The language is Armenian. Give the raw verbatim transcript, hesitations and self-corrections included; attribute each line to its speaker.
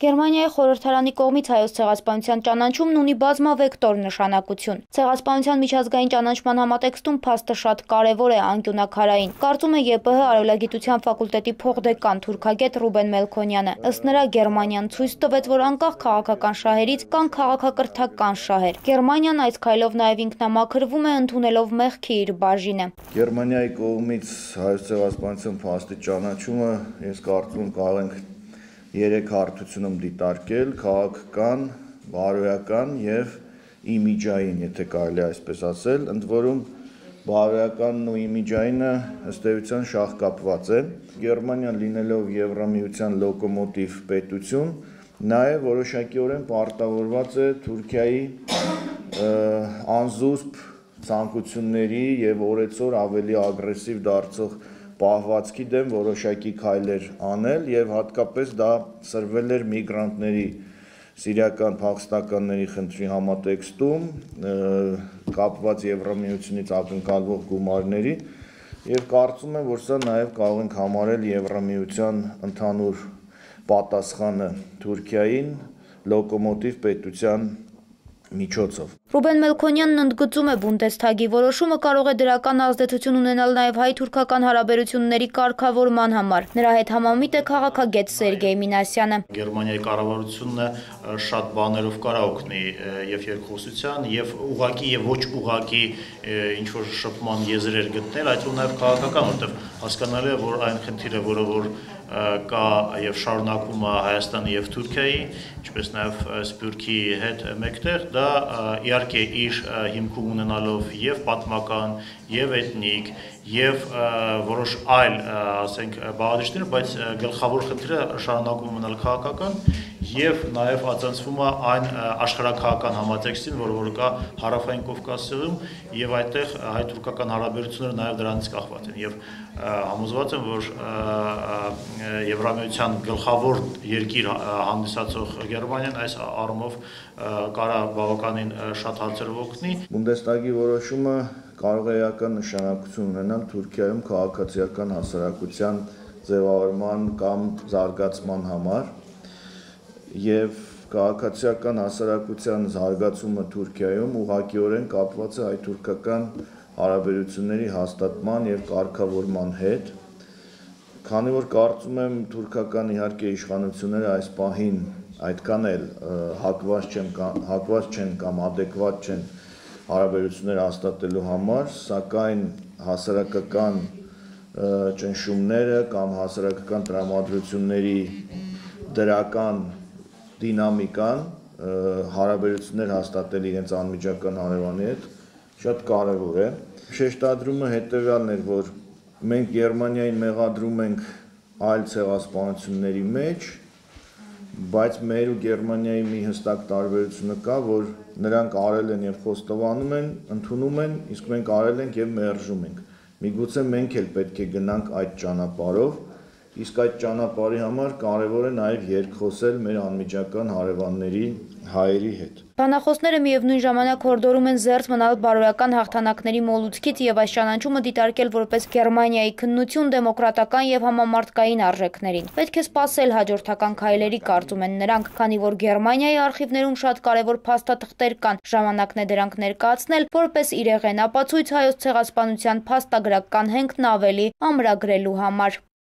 Speaker 1: Գերմանիայի խորհրդարանի կողմից հայոց ցեղասպանության ճանաչումն ունի բազմավեկտոր նշանակություն։ Ցեղասպանության միջազգային ճանաչման համատեքստում փաստը շատ կարևոր է անկյունաքարային, կարծում է ԵՊՀ արևելագիտության ֆակուլտետի փոխդեկան թուրքագետ Ռուբեն Մելքոնյանը։ Ըստ նրա, Գերմանիան ցույց տվեց, որ անկախ քաղաքական շահերից կան քաղաքակրթական շահեր։ Գերմանիան այս քայլով նաև ինքնամաքրվում է, ընդունելով մեղքի իր բաժինը։
Speaker 2: Գերմանիայի կողմից հայոց ցեղասպանության փաստի ճանաչումը, ես կարծում եմ, կարող ենք երեք հարթությունում դիտարկել՝ քաղաքական, բարոյական եւ իմիջային, եթե կարելի է այսպես ասել, ընդ որում բարոյականն ու իմիջայինը ըստ էության շահկապված են։ Գերմանիան լինելով Եվրամիության լոկոմոտիվ պետություն, նաեւ որոշակիորեն պարտավորված է Թուրքիայի անզուսպ ցանկությունների եւ օրեցօր ավելի ագրեսիվ դարձող պահվածքի դեմ որոշակի քայլեր անել եւ հատկապես դա սրվել էր միգրանտների սիրիական փախստականների խնդրի համատեքստում կապված Եվրամիությունից ակնկալվող գումարների եւ կարծում եմ, որ սա նաեւ կարող ենք համարել Եվրամիության ընդհանուր պատասխանը Թուրքիային լոկոմոտիվ պետության միջոցով։
Speaker 1: Ռուբեն Մելքոնյանն ընդգծում է Բունդեսթագի որոշումը կարող է դրական ազդեցություն ունենալ նաև հայ-թուրքական հարաբերությունների կարգավորման համար։ Նրա հետ համամիտ է քաղաքագետ Սերգեյ Մինասյանը։
Speaker 3: Գերմանիայի կառավարությունը շատ բաներով կարող օգնի եւ երկխոսության, եւ ուղակի եւ ոչ ուղակի ինչ որ շփման եզրեր գտնել, այդու նաեւ քաղաքական, որտեղ հասկանալի է, որ այն խնդիրը, որը որ կա եւ շարունակվում է Հայաստանի եւ Թուրքիայի, ինչպես նաեւ Սփյուռքի հետ մեկտեղ, դա իհարկե իր հիմքում ունենալով եւ պատմական, եւ էթնիկ, եւ որոշ այլ, ասենք, բաղադրիչներ, բայց գլխավոր խնդիրը շարունակում մնալ քաղաքական եւ նաեւ ածանցվում է այն աշխարհակահաղական համատեքստին, որը որ կա Հարավային Կովկասում եւ այդտեղ հայ-թուրքական հարաբերությունները նաեւ դրանից կախված են եւ համոզված եմ, որ Եվրամիության գլխավոր երկիր հանդիսացող Գերմանիան այս առումով կարա բավականին շատ հարցերով օգնի։
Speaker 2: Բունդեսթագի որոշումը կարող է էական նշանակություն ունենալ Թուրքիայում քաղաքացիական հասարակության ձևավորման կամ զարգացման համար եւ քաղաքացիական հասարակության զարգացումը Թուրքիայում ուղղակիորեն կապված է հայ-թուրքական հարաբերությունների հաստատման եւ կարգավորման հետ, քանի որ կարծում եմ թուրքական իհարկե իշխանությունները այս պահին այդքան էլ հակված չեն հակված չեն կամ adekvat չեն հարաբերություններ հաստատելու համար, սակայն հասարակական ճնշումները կամ հասարակական տրամադրությունների դրական դինամիկան հարաբերություններ հաստատել իրենց անմիջական հարևանի հետ շատ կարևոր է։ Շեշտադրումը հետևյալն էր, որ մենք Գերմանիային մեղադրում ենք այլ ցեղասպանությունների մեջ, բայց մեր ու Գերմանիայի մի հստակ տարբերությունը կա, որ նրանք արել են եւ խոստովանում են, ընդունում են, իսկ մենք արել ենք եւ մերժում ենք։ Միգուցե մենք էլ պետք է գնանք այդ ճանապարհով, իսկ այդ ճանապարհի համար կարևոր է նաև երկխոսել մեր անմիջական հարևանների հայերի հետ։
Speaker 1: Բանախոսները միևնույն ժամանակ հորդորում են զերծ մնալ բարոյական հաղթանակների մոլուցքից եւ այս ճանաչումը դիտարկել որպես Գերմանիայի քննություն դեմոկրատական եւ համամարտկային արժեքներին։ Պետք է սպասել հաջորդական քայլերի, կարծում են նրանք, քանի որ Գերմանիայի արխիվներում շատ կարևոր փաստաթղթեր կան, ժամանակն է դրանք ներկայացնել որպես իրեղեն ապացույց հայոց ցեղասպանության փաստագրական հենքն ավելի ամրագրելու համար։